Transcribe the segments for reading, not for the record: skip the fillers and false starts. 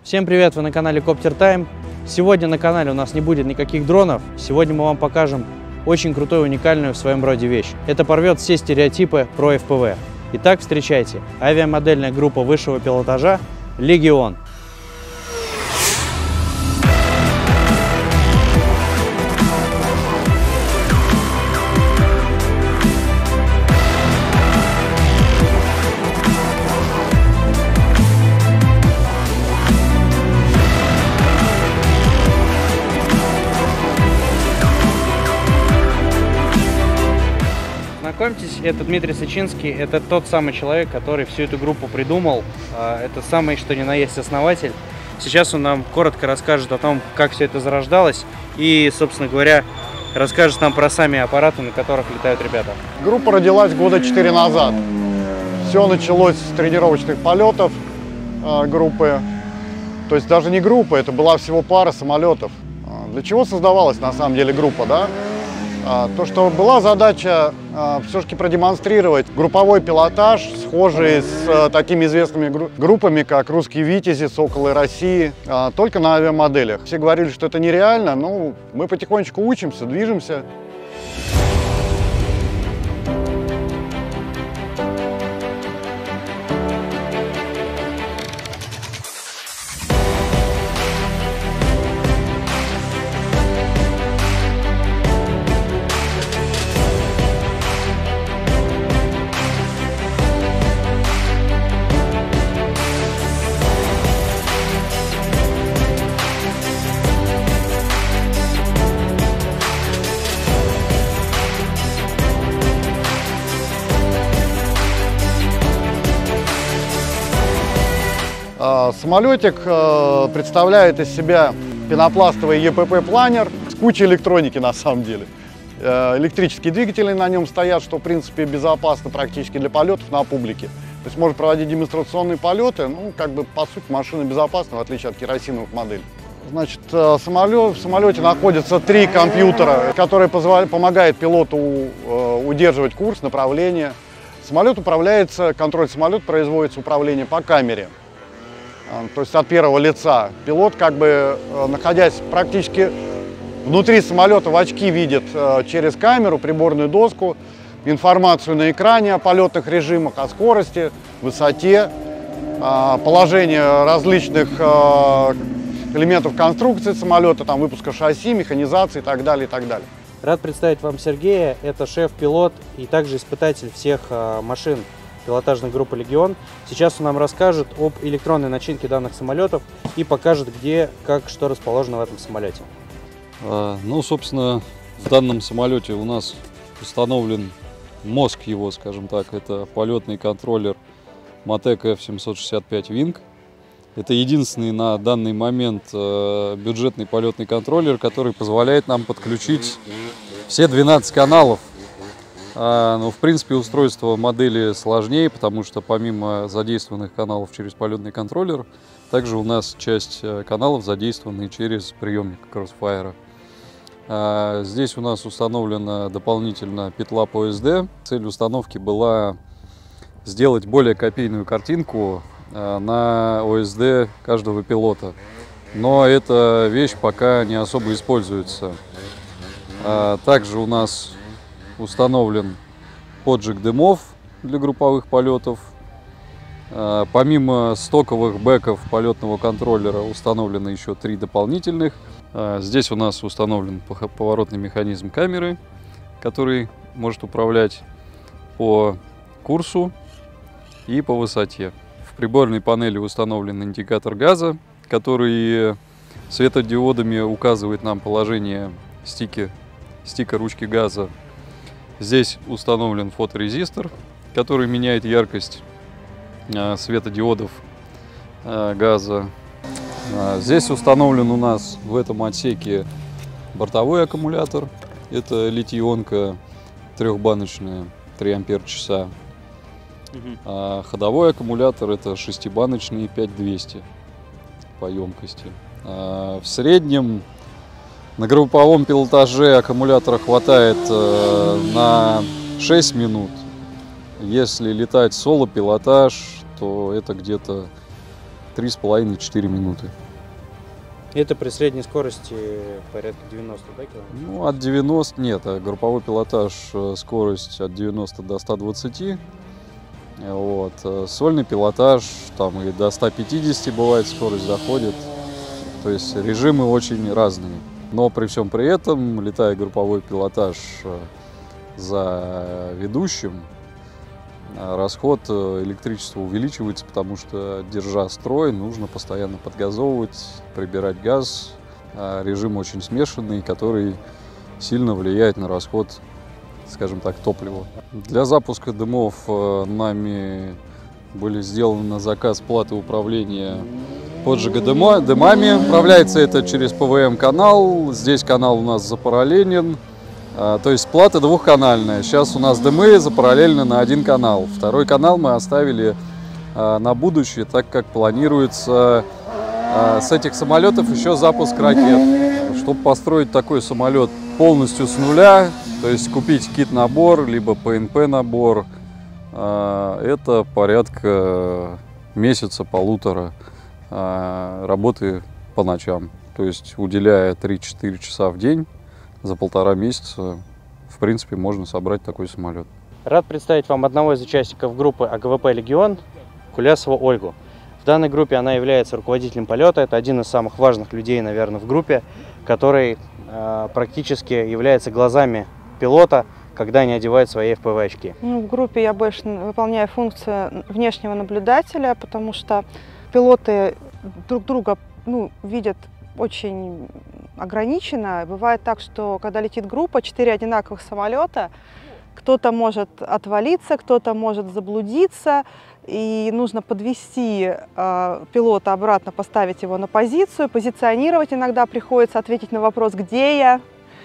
Всем привет, вы на канале Коптер Тайм. Сегодня на канале у нас не будет никаких дронов. Сегодня мы вам покажем очень крутую, уникальную в своем роде вещь. Это порвет все стереотипы про FPV. Итак, встречайте, авиамодельная группа высшего пилотажа Legion. Знакомьтесь, это Дмитрий Сычинский, это тот самый человек, который всю эту группу придумал, это самый что ни на есть основатель. Сейчас он нам коротко расскажет о том, как все это зарождалось и, собственно говоря, расскажет нам про сами аппараты, на которых летают ребята. Группа родилась года 4 назад. Все началось с тренировочных полетов группы, то есть даже не группа, это была всего пара самолетов. Для чего создавалась на самом деле группа, да? То, что была задача все-таки продемонстрировать групповой пилотаж, схожий с такими известными группами, как «Русские Витязи», «Соколы России», только на авиамоделях. Все говорили, что это нереально, но мы потихонечку учимся, движемся. Самолетик представляет из себя пенопластовый ЕПП-планер с кучей электроники на самом деле. Электрические двигатели на нем стоят, что в принципе безопасно практически для полетов на публике. То есть можно проводить демонстрационные полеты, ну как бы по сути машина безопасна, в отличие от керосиновых моделей. Значит, в самолете находятся 3 компьютера, которые помогают пилоту удерживать курс, направление. Самолет управляется, контроль самолета производится управление по камере. То есть от первого лица. Пилот, как бы находясь практически внутри самолета, в очки видит через камеру, приборную доску, информацию на экране о полетных режимах, о скорости, высоте, положении различных элементов конструкции самолета, там, выпуска шасси, механизации и так далее, и так далее. Рад представить вам Сергея, это шеф-пилот и также испытатель всех машин пилотажной группы Legion. Сейчас он нам расскажет об электронной начинке данных самолетов и покажет, где, как, что расположено в этом самолете. Ну, собственно, в данном самолете у нас установлен мозг его, скажем так. Это полетный контроллер Matek F765 Wing. Это единственный на данный момент бюджетный полетный контроллер, который позволяет нам подключить все 12 каналов. Но, в принципе, устройство модели сложнее, потому что помимо задействованных каналов через полетный контроллер, также у нас часть каналов задействованы через приемник Crossfire. Здесь у нас установлена дополнительно петла по SD. Цель установки была сделать более копийную картинку на ОСД каждого пилота. Но эта вещь пока не особо используется. Также у нас установлен поджиг дымов для групповых полетов. Помимо стоковых бэков полетного контроллера установлено еще 3 дополнительных. Здесь у нас установлен поворотный механизм камеры, который может управлять по курсу и по высоте. В приборной панели установлен индикатор газа, который светодиодами указывает нам положение стика ручки газа. Здесь установлен фоторезистор, который меняет яркость светодиодов газа. Здесь установлен у нас в этом отсеке бортовой аккумулятор. Это литий-ионка 3-баночная, 3 ампер-часа. А ходовой аккумулятор это 6-баночный, 5200 по емкости. В среднем на групповом пилотаже аккумулятора хватает на 6 минут. Если летать соло-пилотаж, то это где-то 3,5-4 минуты. Это при средней скорости порядка 90, да, километров? Ну, от 90 нет, а групповой пилотаж скорость от 90 до 120. Вот. Сольный пилотаж там и до 150 бывает скорость доходит. То есть режимы очень разные. Но при всем при этом, летая групповой пилотаж за ведущим, расход электричества увеличивается, потому что, держа строй, нужно постоянно подгазовывать, прибирать газ. Режим очень смешанный, который сильно влияет на расход, скажем так, топлива. Для запуска дымов нами были сделаны на заказ платы управления поджига дымами. Управляется это через ПВМ-канал. Здесь канал у нас запараллелен. То есть плата двухканальная. Сейчас у нас дымы запараллелены на один канал. Второй канал мы оставили на будущее, так как планируется с этих самолетов еще запуск ракет. Чтобы построить такой самолет полностью с нуля, то есть купить кит-набор, либо ПНП-набор, это порядка месяца-полутора работы по ночам. То есть уделяя 3-4 часа в день, за 1,5 месяца, в принципе, можно собрать такой самолет. Рад представить вам одного из участников группы АГВП «Легион» Кулясову Ольгу. В данной группе она является руководителем полета. Это один из самых важных людей, наверное, в группе, который практически является глазами пилота, когда они одевают свои FPV-очки. В группе я больше выполняю функцию внешнего наблюдателя, потому что пилоты друг друга видят очень ограничено. Бывает так, что когда летит группа, 4 одинаковых самолета, кто-то может отвалиться, кто-то может заблудиться, и нужно подвести пилота обратно, поставить его на позицию, позиционировать. Иногда приходится ответить на вопрос, где я.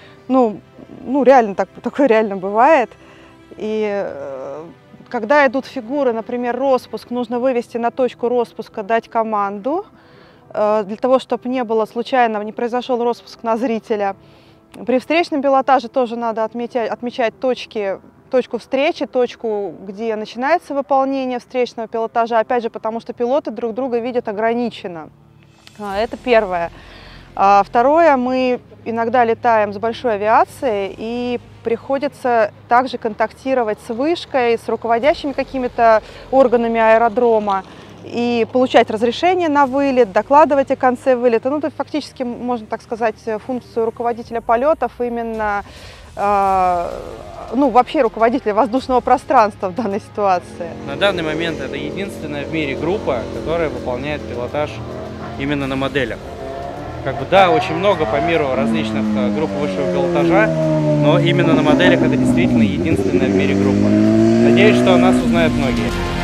Реально такое реально бывает. И когда идут фигуры, например, роспуск, нужно вывести на точку роспуска, дать команду, для того, чтобы не произошел роспуск на зрителя. При встречном пилотаже тоже надо отмечать точку встречи, точку, где начинается выполнение встречного пилотажа, опять же, потому что пилоты друг друга видят ограниченно. Это первое. Второе, мы иногда летаем с большой авиацией, и приходится также контактировать с вышкой, с руководящими какими-то органами аэродрома, и получать разрешение на вылет, докладывать о конце вылета. То есть фактически, можно так сказать, функцию руководителя полетов именно, вообще руководителя воздушного пространства в данной ситуации. На данный момент это единственная в мире группа, которая выполняет пилотаж именно на моделях. Да, очень много по миру различных групп высшего пилотажа, но именно на моделях это действительно единственная в мире группа. Надеюсь, что о нас узнают многие.